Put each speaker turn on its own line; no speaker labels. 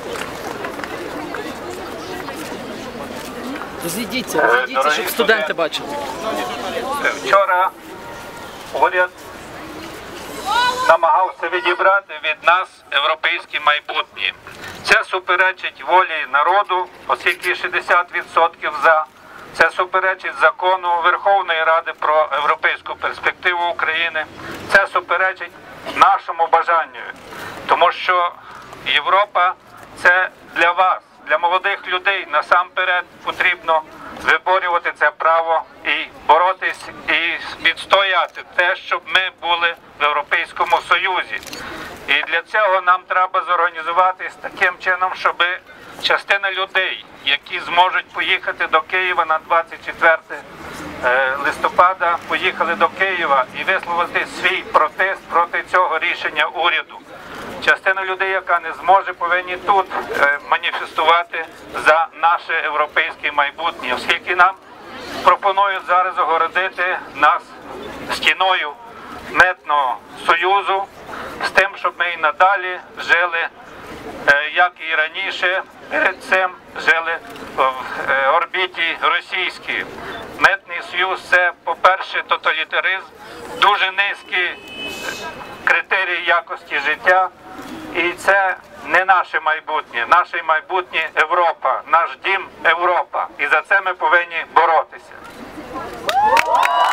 Розійдіться, щоб студенти бачили.
Вчора уряд намагався відібрати від нас європейське майбутнє. Це суперечить волі народу, оскільки 60% за. Це суперечить закону Верховної Ради про європейську перспективу України. Це суперечить нашому бажанню. Тому що Європа – це для вас, для молодих людей насамперед потрібно виборювати це право і боротись, і відстояти те, щоб ми були в Європейському Союзі. І для цього нам треба зорганізуватись таким чином, щоб частина людей, які зможуть поїхати до Києва на 24 листопада, поїхали до Києва і висловити свій протест проти цього рішення уряду. Частина людей, яка не зможе, повинні тут маніфестувати за наше європейське майбутнє, оскільки нам пропонують зараз огородити нас стіною митного союзу з тим, щоб ми і надалі жили, як і раніше, перед цим жили в орбіті російській. Митний союз – це, по-перше, тоталітаризм, дуже низькі критерії якості життя, і це не наше майбутнє. Наше майбутнє – Європа, наш дім – Європа. І за це ми повинні боротися.